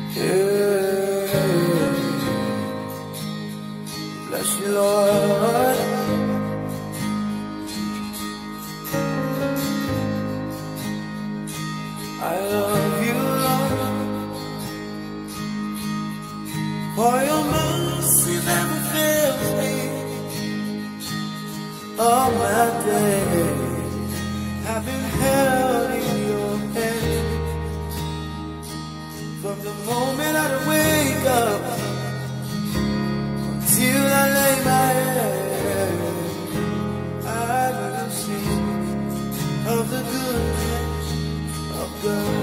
Yeah. Bless you, Lord. I love you, Lord, for your mercy never fails me. All my days have been held in your hand. From the moment I wake up till I lay my head, I will sing of the goodness of God.